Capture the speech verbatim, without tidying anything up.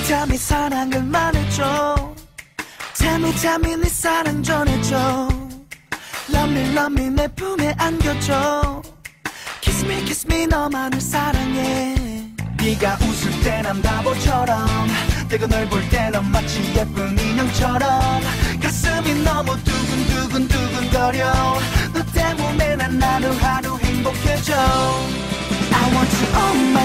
tell me 사랑을 말해줘. Tell me tell me 네 사랑 전해줘. Love me love me 내 품에 안겨줘. Kiss me kiss me 너만을 사랑해. 네가 웃을 때 난 바보처럼 내가 널 볼 때 넌 마치 예쁜 인형처럼 가슴이 너무 두근두근 두근거려. 너 때문에 난 하루하루 행복해져. I want you on my